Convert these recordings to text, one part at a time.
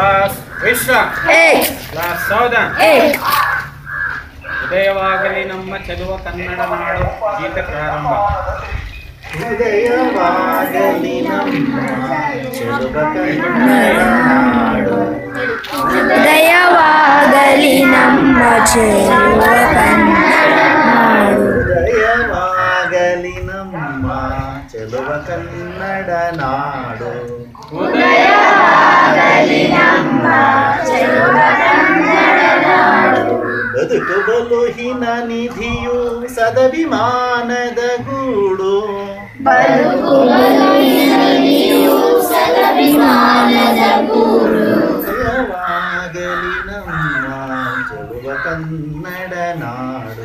Class ವಿಶ್ರಾಮ್, class southern. ಉದಯವಾಗಲಿ ನಮ್ಮ ಚೆಲುವ ಕನ್ನಡ ನಾಡು ಗೀತೆ ಪ್ರಾರಂಭ. ಉದಯವಾಗಲಿ ನಮ್ಮ ಚೆಲುವ ಕನ್ನಡ ನಾಡು, ಉದಯವಾಗಲಿ ನಮ್ಮ ಚೆಲುವ ಕನ್ನಡ ನಾಡು, ಉದಯವಾಗಲಿ ನಮ್ಮ ಚೆಲುವ ಕನ್ನಡ ನಾಡು, ಉದಯವಾಗಲಿ ನಮ್ಮ ಚೆಲುವ ಕನ್ನಡ ನಾಡು. ಬದುಕು ಬಲುಹಿನ ನಿಧಿಯು ಸದಭಿಮಾನದ ಗೂಡು, ಬದುಕು ಬಲುಹಿನ ನಿಧಿಯು ಸದಭಿಮಾನದ ಗೂಡು, ಉದಯವಾಗಲಿ ನಮ್ಮ ಚೆಲುವ ಕನ್ನಡ ನಾಡು,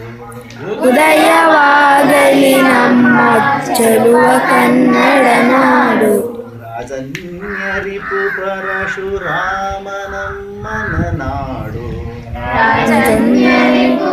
ಉದಯವಾಗಲಿ ನಮ್ಮ ಚೆಲುವ ಕನ್ನಡ ನಾಡು. ರಾಜನ್ಯರಿಪು ಪರಶುರಾಮನಮ್ಮನ ನಾಡು, ರಾಜನ್ಯರಿಪು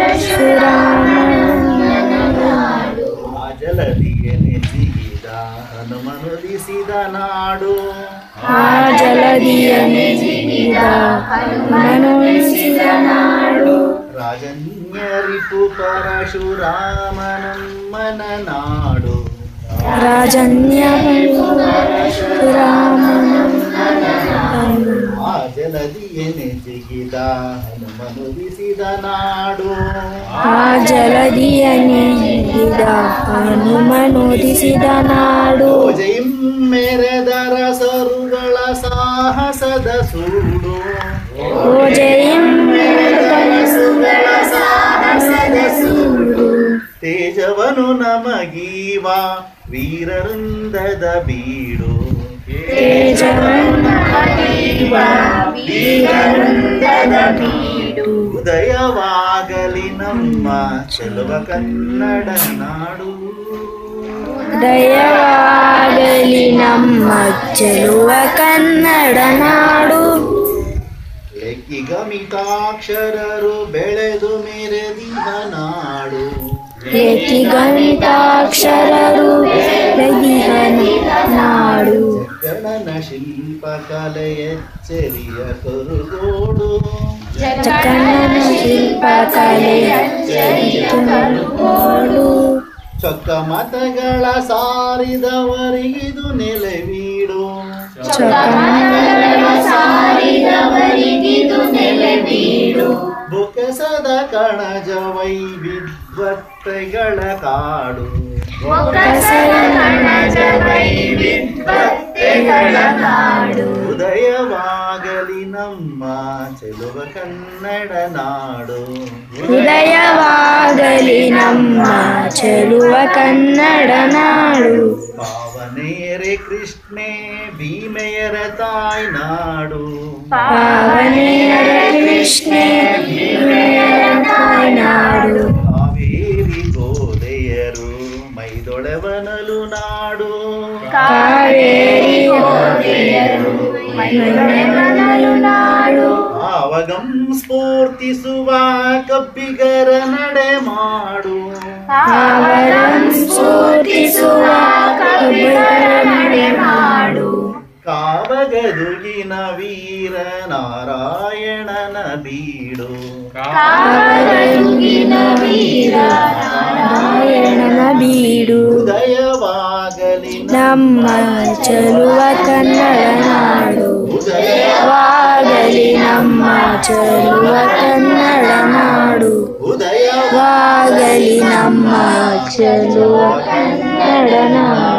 ಪರಶುರಾಮನ ನಾಡು, ಆ ಜಲದಿಯನೆ ಜಿಗಿದ ಹನುಮನುದಿಸಿದ ನಾಡು, ಆ ಜಲದಿಯನೆ ಜಿಗಿದ ಹನುಮನುದಿಸಿದ ನಾಡು. ರಾಜನ್ಯರಿಪು ಪರಶುರಾಮನಮ್ಮನ ನಾಡು, ರಾಜನ್ಯರಿಪು ಪರಶುರಾಮನ ನಾಡು, ಆ ಜಲದಿಯನೆ ಜಿಗಿದ ಹನುಮನುದಿಸಿದ ನಾಡು, ಆ ಜಲದಿಯನೆ ಜಿಗಿದ ಹನುಮನುದಿಸಿದ ನಾಡು. ಜೈಂ ಮೆರೆದರ ಸರುಗಳ ಸಾಹಸದ ಸೂಡು, ಓ ಜಯಂ ಮೆರೆದರಸುಗಳ ಸಾಹಸದ ಸೂಡು, ತೇಜವನು ನಮಗೀವ ವೀರವೃಂದದ ಬೀಡು, ತೇಜವನ್ನು ನಮಗೀವ ವೀರವೃಂದದ ಬೀಡು. ಉದಯವಾಗಲಿ ನಮ್ಮ ಚೆಲುವ ಕನ್ನಡ ನಾಡು, ಉದಯವಾಗಲಿ ನಮ್ಮ ಚೆಲುವ ಕನ್ನಡ ನಾಡು. ಲೆಕ್ಕಿಗಮಿತಾಕ್ಷರರು ಬೆಳೆದು ಮೆರೆದಿಹ ನಾಡು, ಗಣಿತಾಕ್ಷರರು ಬೆಳೆದಿಹ ನಾಡು, ಗಣನ ಶಿಲ್ಪಕಲೆಯ ಎಚ್ಚರಿಯ ಕರುಗೋಡು, ಜಗನ್ನ ಶಿಲ್ಪಕಲೆಯ ಕರುಗೋಡು. ಚೊಕ್ಕ ಮತಗಳ ಸಾರಿದವರಿಗಿದು ನೆಲೆವೀಡು, ಚೊಕ್ಕಮಗಳ ಸಾರಿದವರಿಗಿದು ನೆಲೆವೀಡು. ಬೊಕ್ಕಸದ ಕಣಜ ವೈವಿಧ್ವತೆಗಳ ಕಾಡು, ಬೊಕ್ಕಸದ ಕಣಜ ವೈವಿಧ್ವತೆಗಳ ಕಾಡು. ಉದಯವಾಗಲಿ ನಮ್ಮ ಚೆಲುವ ಕನ್ನಡ ನಾಡು, ಉದಯವಾಗಲಿ ನಮ್ಮ ಚೆಲುವ ಕನ್ನಡ ನಾಡು. ಪಾವನೇರೆ ಕೃಷ್ಣೆ ಭೀಮೆಯರ ತಾಯ್ ನಾಡು, ಪಾವನೆಯರ ಕೃಷ್ಣೆ ಭೀಮೆಯರ ತಾಯ್ನಾಡು. ಕಾವೇರಿ ಗೋದೆಯರು ಮೈದೊಳವನಲು ನಾಡು, ಕಾವೇರಿ ಗೋದೆಯರು ಮೈದೊಳವನಲು ನಾಡು. ಆವಗಂ ಸ್ಫೂರ್ತಿಸುವ ಕಬ್ಬಿಗರ ನಡೆ ಮಾಡು, ಅವರಂ ಸ್ಫೂರ್ತಿಸುವ ಕಬ್ಬಿಗರ ನಡೆ ಮಾಡು. ಕಾವಗದುಗಿನ ವೀರ ನಾರಾಯಣನ ಬೀಡು, ಕಾವಗದುಗಿನ ವೀರ ನಾರಾಯಣನ ಬೀಡು. ಉದಯವಾಗಲಿ ನಮ್ಮ ಚೆಲುವ ಕನ್ನಡ ನಾಡು, ಉದಯವಾಗಲಿ ನಮ್ಮ ಚೆಲುವ ಕನ್ನಡ ನಾಡು, ಉದಯವಾಗಲಿ ವಾಗಲಿ ನಮ್ಮ ಚೆಲುವ ಕನ್ನಡ ನಾಡು.